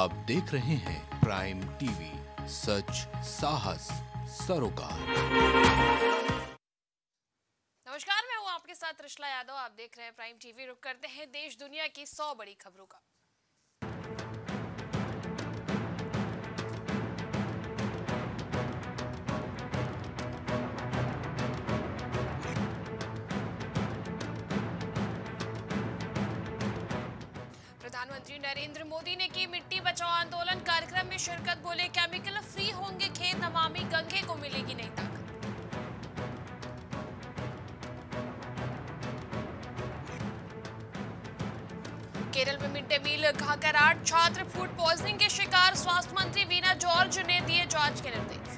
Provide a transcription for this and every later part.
आप देख रहे हैं प्राइम टीवी, सच साहस सरोकार। नमस्कार, मैं हूँ आपके साथ त्रिशला यादव। आप देख रहे हैं प्राइम टीवी। रुक करते हैं देश दुनिया की 100 बड़ी खबरों का। प्रधानमंत्री नरेंद्र मोदी ने की मिट्टी बचाओ आंदोलन कार्यक्रम में शिरकत। बोले केमिकल फ्री होंगे खेत, नमामि गंगे को मिलेगी नई ताकत। केरल में मिड डे मील खाकर 8 छात्र फूड पॉइजनिंग के शिकार। स्वास्थ्य मंत्री वीना जॉर्ज ने दिए जांच के निर्देश।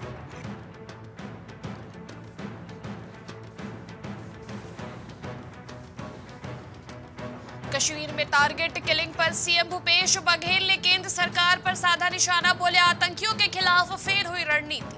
कश्मीर में टारगेट किलिंग पर सीएम भूपेश बघेल ने केंद्र सरकार पर साधा निशाना। बोले आतंकियों के खिलाफ फेर हुई रणनीति।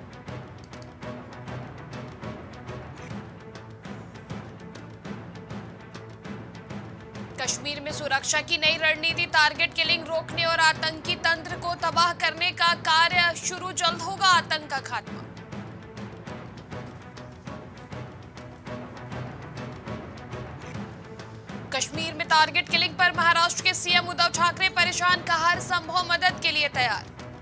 कश्मीर में सुरक्षा की नई रणनीति। टारगेट किलिंग रोकने और आतंकी तंत्र को तबाह करने का कार्य शुरू। जल्द होगा आतंक का खात्मा। कश्मीर में टारगेट किलिंग पर महाराष्ट्र के सीएम उद्धव ठाकरे परेशान। कहा हर संभव मदद के लिए तैयार।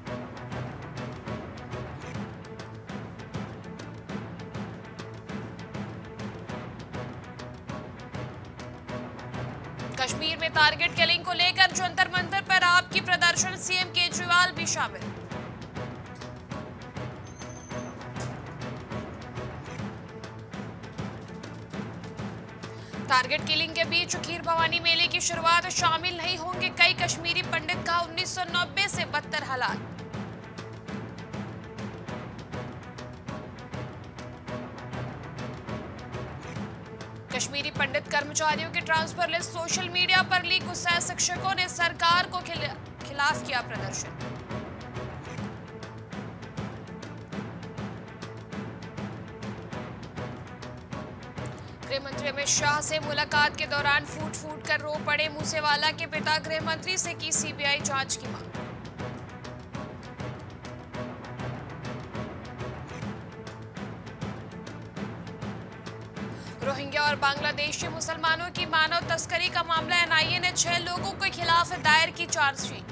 कश्मीर में टारगेट किलिंग को लेकर जंतर मंतर पर आपकी प्रदर्शन। सीएम केजरीवाल भी शामिल। टारगेट किलिंग के बीच खीर भवानी मेले की शुरुआत। शामिल नहीं होंगे कई कश्मीरी पंडित। का 1990 से बदतर हालात। कश्मीरी पंडित कर्मचारियों के ट्रांसफर लिस्ट सोशल मीडिया पर लीक। गुस्साए शिक्षकों ने सरकार को खिलाफ किया प्रदर्शन। गृह मंत्री अमित शाह से मुलाकात के दौरान फूट फूट कर रो पड़े मूसेवाला के पिता। गृह मंत्री से की सीबीआई जांच की मांग। रोहिंग्या और बांग्लादेशी मुसलमानों की मानव तस्करी का मामला। एनआईए ने 6 लोगों के खिलाफ दायर की चार्जशीट।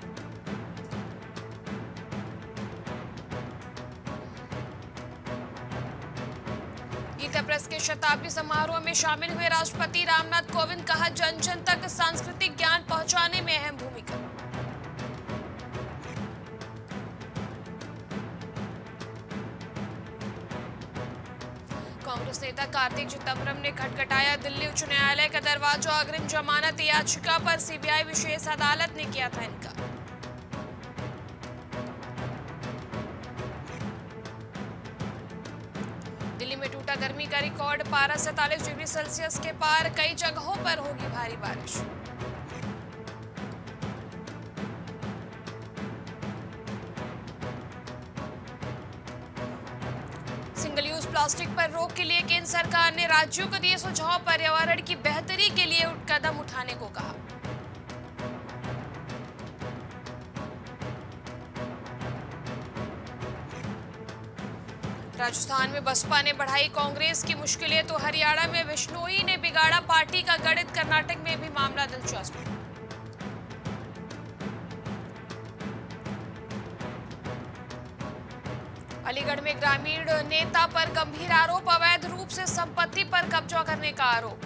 गीता प्रेस के शताब्दी समारोह में शामिल हुए राष्ट्रपति रामनाथ कोविंद। कहा जन जन तक सांस्कृतिक ज्ञान पहुंचाने में अहम भूमिका। कांग्रेस नेता कार्तिक चिदंबरम ने खटखटाया दिल्ली उच्च न्यायालय का दरवाजा। अग्रिम जमानत याचिका पर सीबीआई विशेष अदालत ने किया था इनकार। दिल्ली में टूटा गर्मी का रिकॉर्ड। पारा 47 डिग्री सेल्सियस के पार। कई जगहों पर होगी भारी बारिश। सिंगल यूज प्लास्टिक पर रोक के लिए केंद्र सरकार ने राज्यों को दिए सुझाव। पर्यावरण की बेहतरी के लिए कदम उठाने को कहा। राजस्थान में बसपा ने बढ़ाई कांग्रेस की मुश्किलें तो हरियाणा में बिश्नोई ने बिगाड़ा पार्टी का गणित। कर्नाटक में भी मामला दिलचस्प। अलीगढ़ में ग्रामीण नेता पर गंभीर आरोप। अवैध रूप से संपत्ति पर कब्जा करने का आरोप।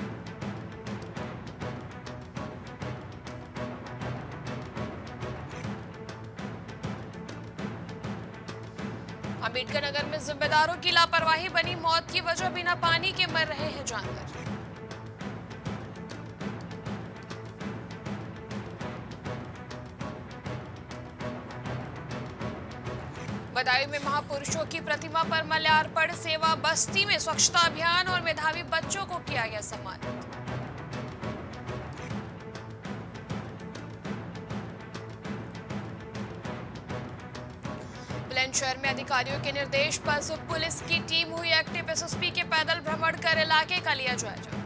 अम्बेडकर नगर में जिम्मेदारों की लापरवाही बनी मौत की वजह। बिना पानी के मर रहे हैं जानवर। बदायूं में महापुरुषों की प्रतिमा पर माल्यार्पण। सेवा बस्ती में स्वच्छता अभियान और मेधावी बच्चों को किया गया सम्मानित। बुलंदशहर में अधिकारियों के निर्देश पर पुलिस की टीम हुई एक्टिव। एसएसपी के पैदल भ्रमण कर इलाके का लिया जायजा।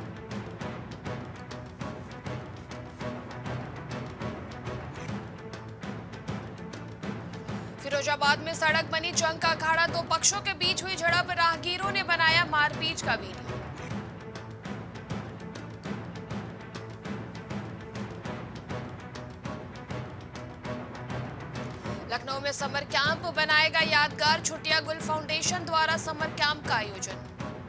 फिरोजाबाद में सड़क बनी जंग का अखाड़ा, दो पक्षों के बीच हुई झड़प, राहगीरों ने बनाया मारपीट का वीडियो। लखनऊ में समर कैंप बनाएगा यादगार, छुटिया गुल फाउंडेशन द्वारा समर कैंप का आयोजन।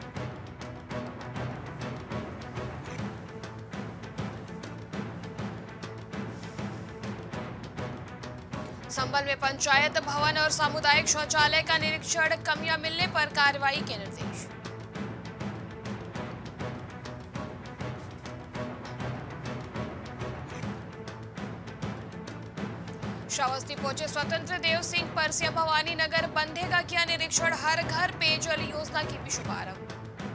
संभल में पंचायत भवन और सामुदायिक शौचालय का निरीक्षण, कमियां मिलने पर कार्रवाई के निर्देश। श्रावस्ती पहुंचे स्वतंत्र देव सिंह, परसिया भवानी नगर बंधेगा किया निरीक्षण, हर घर पेयजल योजना की भी शुभारंभ।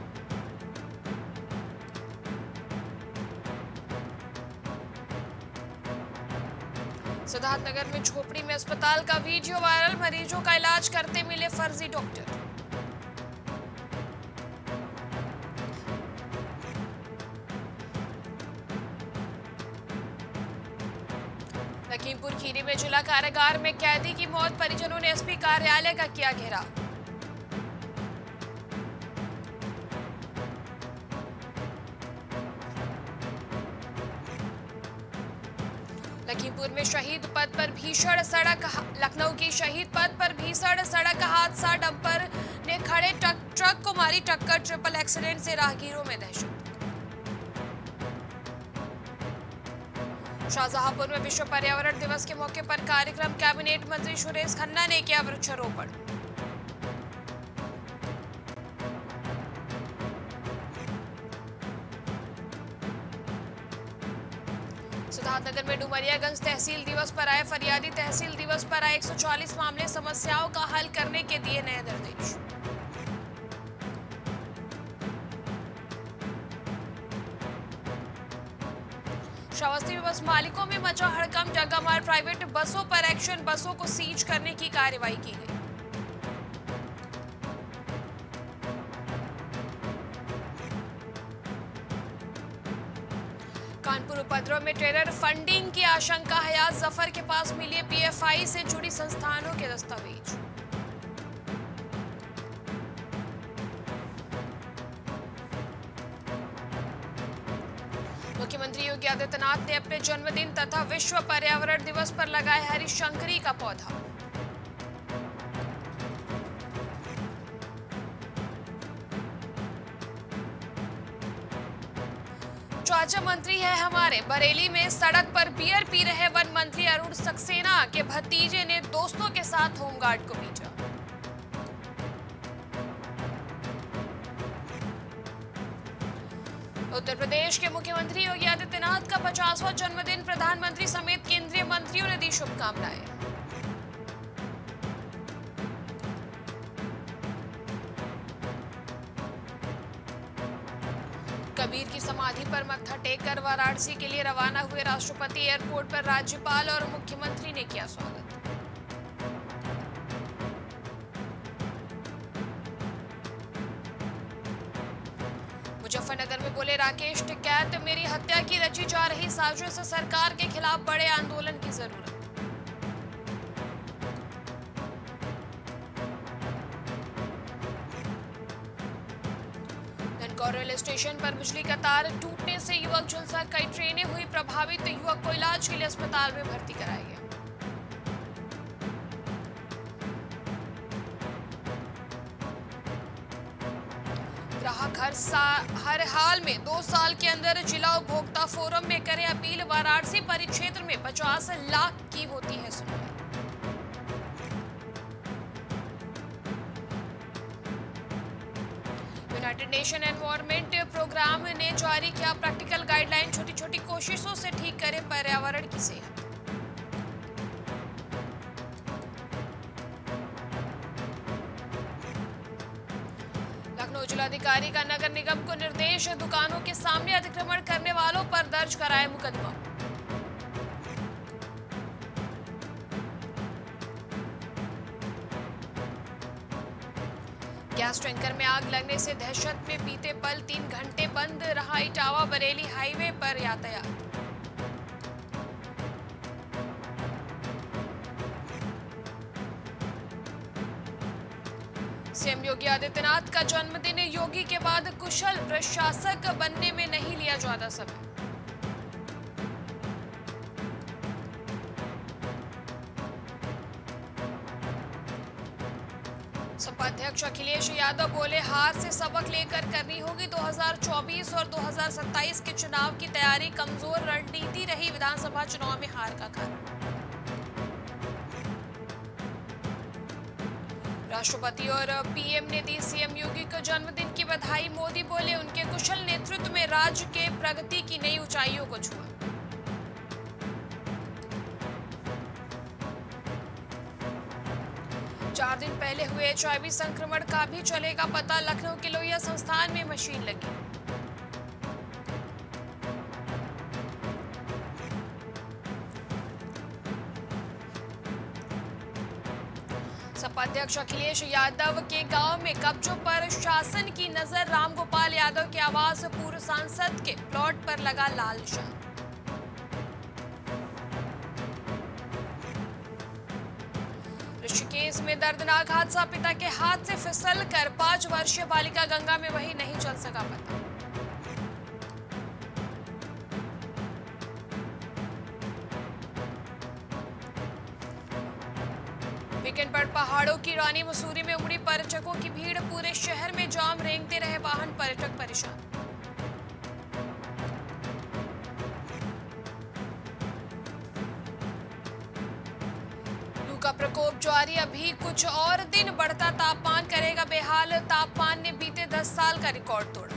सिद्धार्थनगर में झोपड़ी में अस्पताल का वीडियो वायरल, मरीजों का इलाज करते मिले फर्जी डॉक्टर। लखीमपुर खीरी में जिला कारागार में कैदी की मौत, परिजनों ने एसपी कार्यालय का किया घेराव। लखीमपुर में शहीद पथ पर भीषण सड़क, लखनऊ की शहीद पथ पर भीषण सड़क हादसा, डंपर ने खड़े ट्रक को मारी टक्कर, ट्रिपल एक्सीडेंट से राहगीरों में दहशत। शाहजहांपुर में विश्व पर्यावरण दिवस के मौके पर कार्यक्रम, कैबिनेट मंत्री सुरेश खन्ना ने किया वृक्षारोपण। सिद्धार्थनगर में डुमरियागंज तहसील दिवस पर आए फरियादी, तहसील दिवस पर आए 140 मामले, समस्याओं का हल करने के दिए नए निर्देश। श्रावस्ती में बस मालिकों में मचा हड़कंप, जगहमार प्राइवेट बसों पर एक्शन, बसों को सीज करने की कार्रवाई की गई। कानपुर उपद्रव में टेरर फंडिंग की आशंका, हयात जफर के पास मिले पीएफआई से जुड़ी संस्थानों के दस्तावेज। मुख्यमंत्री योगी आदित्यनाथ ने अपने जन्मदिन तथा विश्व पर्यावरण दिवस पर लगाए हरिशंकरी का पौधा। चाचा मंत्री है हमारे, बरेली में सड़क पर बियर पी रहे वन मंत्री अरुण सक्सेना के भतीजे ने दोस्तों के साथ होमगार्ड को पीटा। उत्तर प्रदेश के मुख्यमंत्री योगी आदित्यनाथ का 50वां जन्मदिन, प्रधानमंत्री समेत केंद्रीय मंत्रियों ने दी शुभकामनाएं। कबीर की समाधि पर मत्था टेक कर वाराणसी के लिए रवाना हुए राष्ट्रपति, एयरपोर्ट पर राज्यपाल और मुख्यमंत्री ने किया स्वागत। मुजफ्फरनगर में बोले राकेश टिकैत, मेरी हत्या की रची जा रही साजिश से सरकार के खिलाफ बड़े आंदोलन की जरूरत। रेलवे स्टेशन पर बिजली का तार टूटने से युवक झुलसा, कई ट्रेनें हुई प्रभावित, युवक को इलाज के लिए अस्पताल में भर्ती कराया गया। ग्राहक हर हाल में 2 साल के अंदर जिला उपभोक्ता फोरम में करे अपील, वाराणसी परिक्षेत्र में 50 लाख की होती है सुनवाई। यूनाइटेड नेशन एनवायरमेंट प्रोग्राम ने जारी किया प्रैक्टिकल गाइडलाइन, छोटी छोटी कोशिशों से ठीक करे पर्यावरण की सेहत। लखनऊ जिलाधिकारी का नगर निगम को निर्देश, दुकानों के सामने अतिक्रमण करने वालों पर दर्ज कराए मुकदमा। गैस टैंकर में आग लगने से दहशत में बीते पल 3 घंटे बंद रहा इटावा बरेली हाईवे पर यातायात। सीएम योगी आदित्यनाथ का जन्मदिन, योगी के बाद कुशल प्रशासक बनने में नहीं लिया ज्यादा समय। सपा अध्यक्ष अखिलेश यादव बोले, हार से सबक लेकर करनी होगी 2024 और 2027 के चुनाव की तैयारी। कमजोर रणनीति रही विधानसभा चुनाव में हार का कारण। राष्ट्रपति और पीएम ने दी सीएम योगी को जन्मदिन की बधाई। मोदी बोले, उनके कुशल नेतृत्व में राज्य के प्रगति की नई ऊंचाइयों को छुआ। चार दिन पहले हुए एचआईवी संक्रमण का भी चलेगा पता। लखनऊ के लोहिया संस्थान में मशीन लगी। सपा अध्यक्ष अखिलेश यादव के गांव में कब्जों पर शासन की नजर। रामगोपाल यादव के आवास पूर्व सांसद के प्लॉट पर लगा लाल निशान। ऋषिकेश में दर्दनाक हादसा, पिता के हाथ से फिसल कर 5 वर्षीय बालिका गंगा में वही नहीं चल सका पता। वीकेंड पर पहाड़ों की रानी मसूरी में उमड़ी पर्यटकों की भीड़। पूरे शहर में जाम, रेंगते रहे वाहन, पर्यटक परेशान। का प्रकोप जारी, अभी कुछ और दिन बढ़ता तापमान करेगा बेहाल। तापमान ने बीते 10 साल का रिकॉर्ड तोड़ा।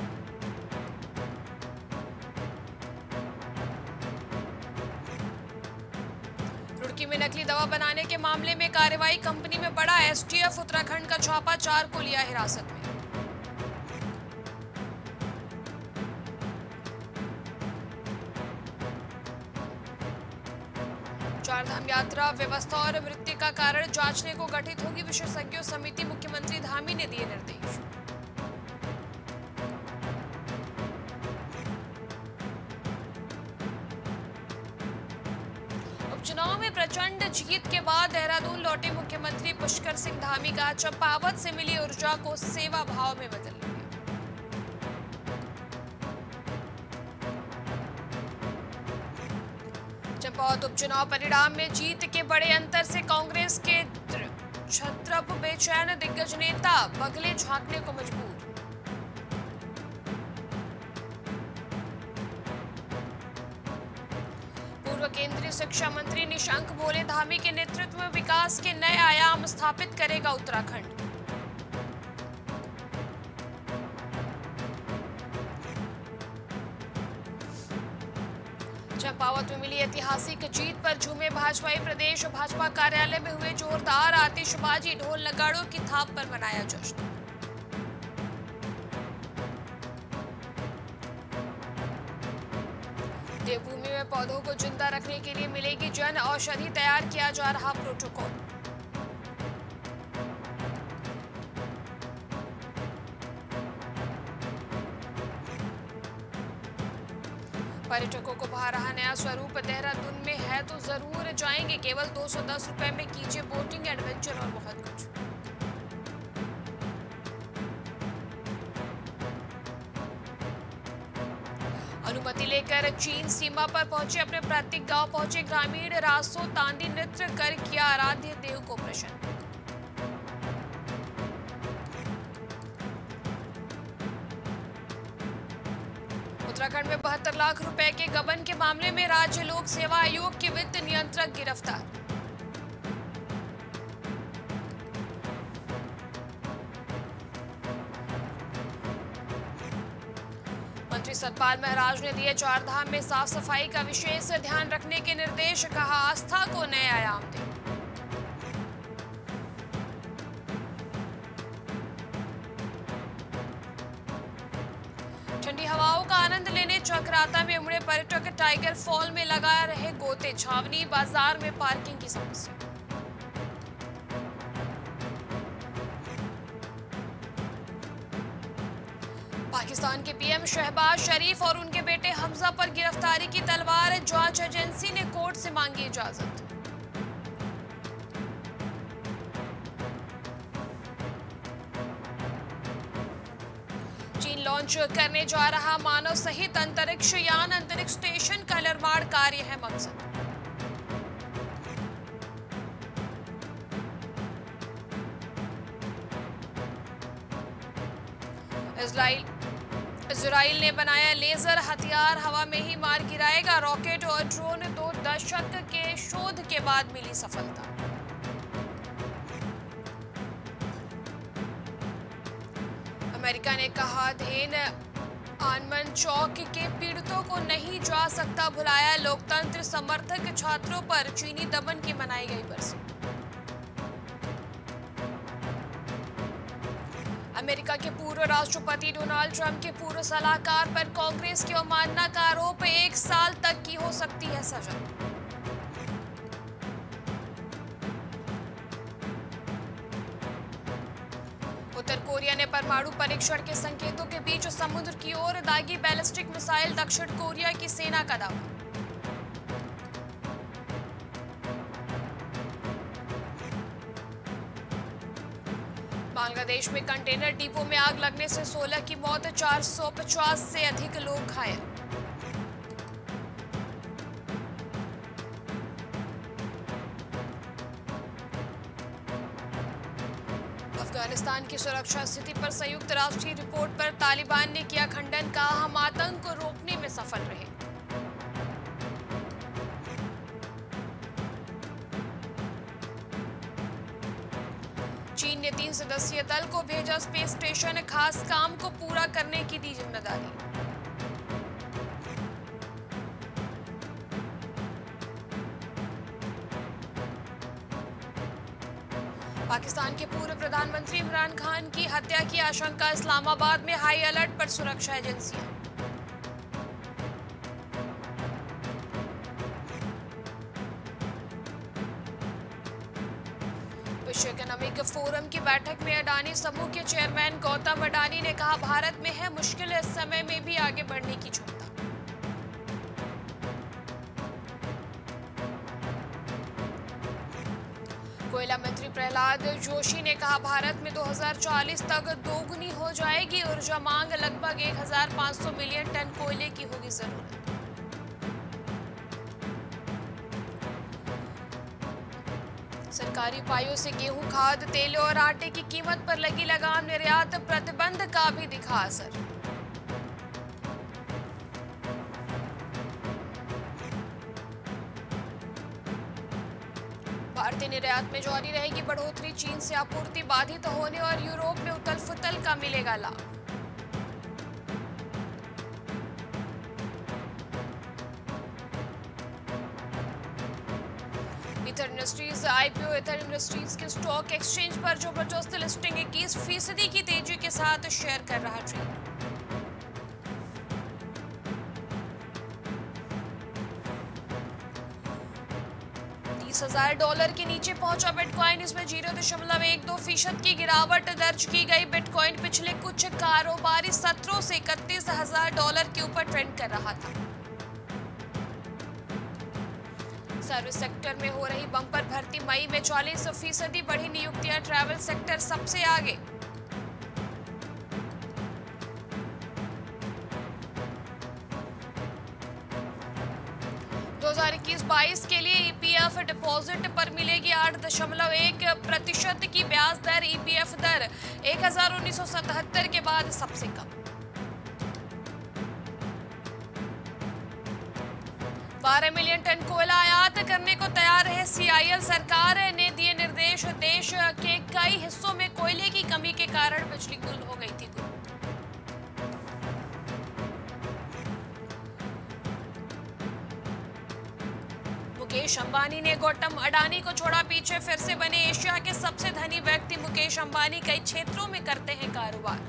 रुड़की में नकली दवा बनाने के मामले में कार्रवाई, कंपनी में बड़ा एसटीएफ उत्तराखंड का छापा, 4 को लिया हिरासत में। चारधाम यात्रा व्यवस्था और मृत्यु का कारण जांचने को गठित होगी विशेषज्ञों समिति। मुख्यमंत्री धामी ने दिए निर्देश। उपचुनाव में प्रचंड जीत के बाद देहरादून लौटे मुख्यमंत्री पुष्कर सिंह धामी का चंपावत से मिली ऊर्जा को सेवा भाव में बदल लिया। चंपावत उपचुनाव परिणाम में जीत के बड़े अंतर से कांग्रेस के छत्रप बेचैन, दिग्गज नेता बगले झांकने को मजबूर। पूर्व केंद्रीय शिक्षा मंत्री निशंक बोले, धामी के नेतृत्व में विकास के नए आयाम स्थापित करेगा उत्तराखंड। चंपावत में मिली ऐतिहासिक जीत पर झूमे भाजपाई प्रदेश। भाजपा कार्यालय में हुए जोरदार आतिशबाजी, ढोल नगाड़ों की थाप पर मनाया जश्न। देवभूमि में पौधों को जिंदा रखने के लिए मिलेगी जन औषधि, तैयार किया जा रहा प्रोटोकॉल। पर्यटकों को भा रहा नया स्वरूप, देहरादून में है तो जरूर जाएंगे। केवल 210 रुपए में कीजिए बोटिंग, एडवेंचर और बहुत कुछ। अनुमति लेकर चीन सीमा पर पहुंचे, अपने प्रतीक गांव पहुंचे ग्रामीण। रासो तांदी नृत्य कर किया आराध्य देव को प्रसन्न। उत्तराखंड में 72 लाख रुपए के गबन के मामले में राज्य लोक सेवा आयोग के वित्त नियंत्रक गिरफ्तार। मंत्री सतपाल महाराज ने दिए चारधाम में साफ सफाई का विशेष ध्यान रखने के निर्देश। कहा, आस्था को नए आयाम दें। ठंडी हवाओं का आनंद लेने चक्राता में उमड़े पर्यटक। टाइगर फॉल में लगा रहे गोते। छावनी बाजार में पार्किंग की समस्या। पाकिस्तान के पीएम शहबाज शरीफ और उनके बेटे हमजा पर गिरफ्तारी की तलवार। जांच एजेंसी ने कोर्ट से मांगी इजाजत। लॉन्च करने जा रहा मानव सहित अंतरिक्ष यान, अंतरिक्ष स्टेशन का निर्माण कार्य है मकसद। इजराइल ने बनाया लेजर हथियार, हवा में ही मार गिराएगा। रॉकेट और ड्रोन 2 दशक के शोध के बाद मिली सफलता। अमेरिका ने कहा धेन आनमन चौक के पीड़ितों को नहीं जा सकता भुलाया। लोकतंत्र समर्थक छात्रों पर चीनी दमन की मनाई गई बरसी। अमेरिका के पूर्व राष्ट्रपति डोनाल्ड ट्रंप के पूर्व सलाहकार पर कांग्रेस की अवमानना का आरोप, 1 साल तक की हो सकती है सजा। उत्तर कोरिया ने परमाणु परीक्षण के संकेतों के बीच समुद्र की ओर दागी बैलिस्टिक मिसाइल, दक्षिण कोरिया की सेना का दावा। बांग्लादेश में कंटेनर डिपो में आग लगने से 16 की मौत, 450 से अधिक लोग घायल। अफगानिस्तान की सुरक्षा स्थिति पर संयुक्त राष्ट्र की रिपोर्ट पर तालिबान ने किया खंडन, कहा हम आतंक को रोकने में सफल रहे। चीन ने 3 सदस्यीय दल को भेजा स्पेस स्टेशन, खास काम को पूरा करने की दी जिम्मेदारी। पाकिस्तान के पूर्व प्रधानमंत्री इमरान खान की हत्या की आशंका, इस्लामाबाद में हाई अलर्ट पर सुरक्षा एजेंसियां। विश्व इकोनॉमिक फोरम की बैठक में अडानी समूह के चेयरमैन गौतम अडानी ने कहा भारत में है मुश्किल समय में भी आगे बढ़ने की क्षमता। कोयला मंत्री प्रहलाद जोशी ने कहा भारत में 2040 तक दोगुनी हो जाएगी ऊर्जा मांग, लगभग 1500 मिलियन टन कोयले की होगी जरूरत। सरकारी उपायों से गेहूं, खाद, तेल और आटे की कीमत पर लगी लगाम, निर्यात प्रतिबंध का भी दिखा असर। भारतीय निर्यात में जारी रहेगी बढ़ोतरी, चीन से आपूर्ति बाधित होने और यूरोप में उथल-पुथल का मिलेगा लाभ। Ather industries IPO, Ather industries के स्टॉक एक्सचेंज पर जबरदस्त लिस्टिंग, 21% की तेजी के साथ शेयर कर रहा ट्रेड। $30,000 के नीचे पहुंचा बिटकॉइन, इसमें 0.12% की गिरावट दर्ज की गई। बिटकॉइन पिछले कुछ कारोबारी सत्रों से $31,000 के ऊपर ट्रेंड कर रहा था। सर्विस सेक्टर में हो रही बम्पर भर्ती, मई में 40% बढ़ी नियुक्तियां, ट्रैवल सेक्टर सबसे आगे। दो 2021-22 के लिए ईपीएफ डिपॉजिट पर मिलेगी 8.1% की ब्याज दर। ईपीएफ दर 1977 के बाद सबसे कम। 12 मिलियन टन कोयला आयात करने को तैयार है सीआईएल। सरकार ने दिए निर्देश, देश के कई हिस्सों में कोयले की कमी के कारण बिजली गुल हो गई थी। मुकेश अंबानी ने गौतम अडानी को छोड़ा पीछे, फिर से बने एशिया के सबसे धनी व्यक्ति। मुकेश अंबानी कई क्षेत्रों में करते हैं कारोबार।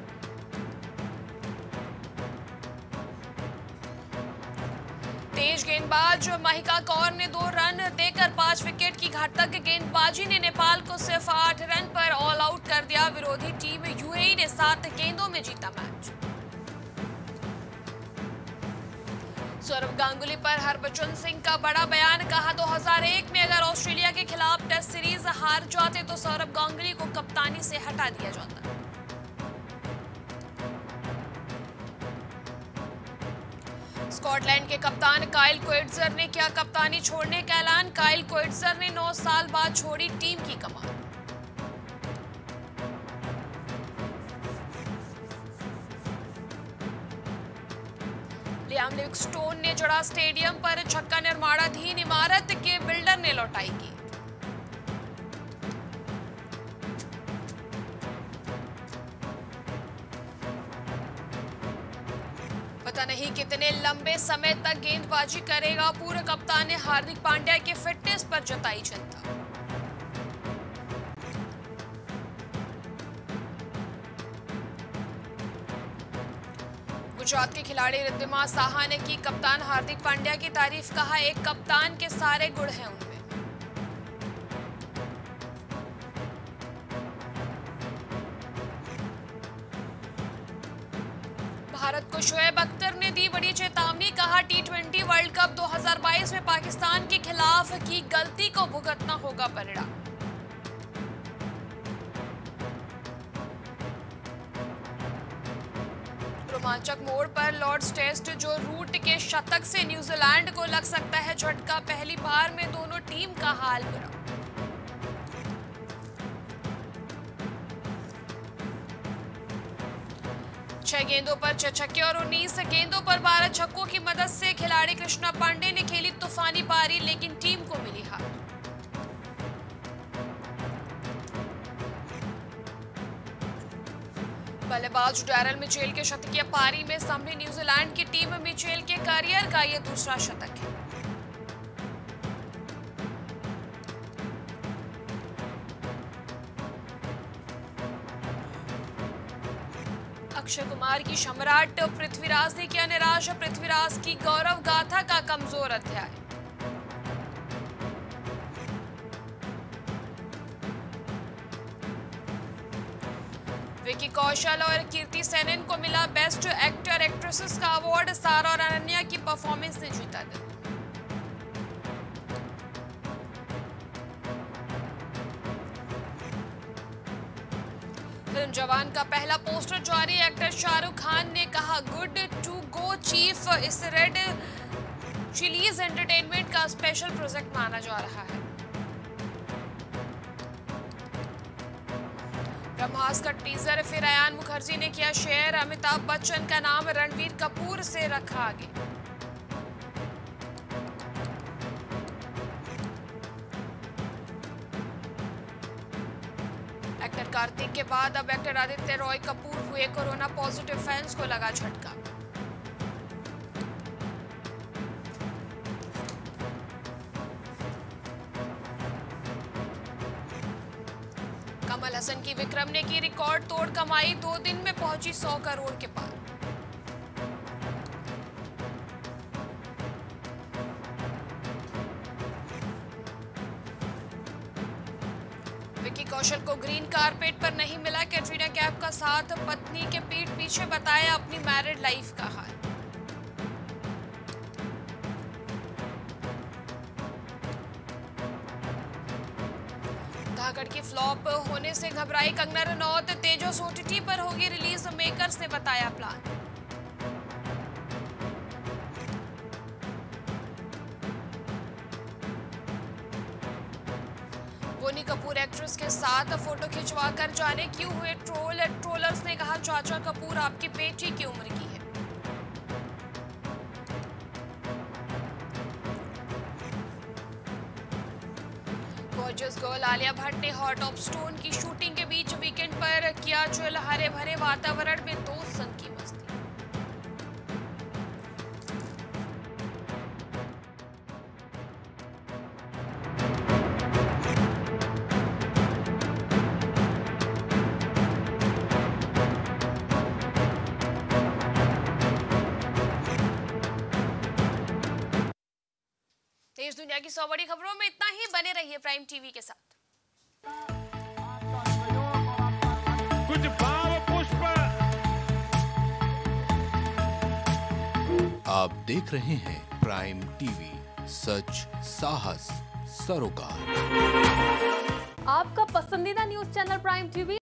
तेज गेंदबाज महिका कौर ने 2 रन देकर 5 विकेट की घातक गेंदबाजी ने नेपाल को सिर्फ 8 रन पर ऑल आउट कर दिया। विरोधी टीम यूएई ने 7 गेंदों में जीता मैच। सौरव गांगुली पर हरभजन सिंह का बड़ा बयान, कहा 2001 में अगर ऑस्ट्रेलिया के खिलाफ टेस्ट सीरीज हार जाते तो सौरव गांगुली को कप्तानी से हटा दिया जाता। स्कॉटलैंड के कप्तान काइल कोएट्जर ने किया कप्तानी छोड़ने का ऐलान। काइल कोएट्जर ने 9 साल बाद छोड़ी टीम की कमान। लियाम लिविंगस्टोन ने जोड़ा स्टेडियम पर छक्का। निर्माणाधीन इमारत के बिल्डर ने लौटाई की। पता नहीं कितने लंबे समय तक गेंदबाजी करेगा। पूर्व कप्तान ने हार्दिक पांड्या के फिटनेस पर जताई चिंता। गुजरात के खिलाड़ी रिद्धिमा साहा ने की कप्तान हार्दिक पांड्या की तारीफ। कहा, एक कप्तान के सारे गुण हैं उनमें। भारत को शोएब अख्तर ने दी बड़ी चेतावनी। कहा, T20 वर्ल्ड कप 2022 में पाकिस्तान के खिलाफ की गलती को भुगतना होगा परिणाम। रोमांचक मोड़ पर लॉर्ड्स टेस्ट, जो रूट के शतक से न्यूजीलैंड को लग सकता है झटका। पहली बार में दोनों टीम का हाल बुरा। छह गेंदों पर 6 छक्के और 19 गेंदों पर 12 छक्कों की मदद से खिलाड़ी कृष्णा पांडे ने खेली तूफानी पारी, लेकिन टीम को मिली हार। बल्लेबाज डैरल मिचेल के शतकीय पारी में संभली न्यूजीलैंड की टीम। मिचेल के करियर का यह दूसरा शतक है। अक्षय कुमार की सम्राट पृथ्वीराज ने किया निराश। पृथ्वीराज की गौरव गाथा का कमजोर अध्याय। विकी कौशल और कीर्ति सेनन को मिला बेस्ट एक्टर एक्ट्रेसेस का अवार्ड। सारा और अनन्या की परफॉर्मेंस ने जीता दिल। फिल्म जवान का पहला पोस्टर जारी। एक्टर शाहरुख खान ने कहा, गुड टू गो चीफ। इस रेड चिलीज एंटरटेनमेंट का स्पेशल प्रोजेक्ट माना जा रहा है। ब्रह्मास्त्र का टीजर फिर अयान मुखर्जी ने किया शेयर। अमिताभ बच्चन का नाम रणबीर कपूर से रखा आगे। एक्टर कार्तिक के बाद अब एक्टर आदित्य रॉय कपूर हुए कोरोना पॉजिटिव। फैंस को लगा झटका। कमल हसन की विक्रम ने की रिकॉर्ड तोड़ कमाई। 2 दिन में पहुंची 100 करोड़ के पार। विकी कौशल को ग्रीन कारपेट पर नहीं मिला कैटरीना कैफ का साथ। पत्नी के पीठ पीछे बताया अपनी मैरिड लाइफ का हाल। धाकड़ की फ्लॉप होने से घबराई कंगना रनौत। तेजस OTT पर होगी रिलीज। मेकर्स ने बताया प्लान। बोनी कपूर एक्ट्रेस के साथ फोटो खिंचवाकर जाने क्यों हुए ट्रोल। ट्रोलर्स ने कहा, चाचा कपूर आपकी बेटी की उम्र की है। गॉर्जियस गर्ल आलिया भट्ट ने हॉट ऑफ स्टोन की शूटिंग के बीच वीकेंड पर किया चिल। हरे भरे वातावरण में दोस्त संग की मस्ती। देश दुनिया की 100 बड़ी खबरों में इतना ही। बने रहिए प्राइम टीवी के साथ। कुछ भाव पुष्प। आप देख रहे हैं प्राइम टीवी, सच साहस सरोकार। आपका पसंदीदा न्यूज चैनल प्राइम टीवी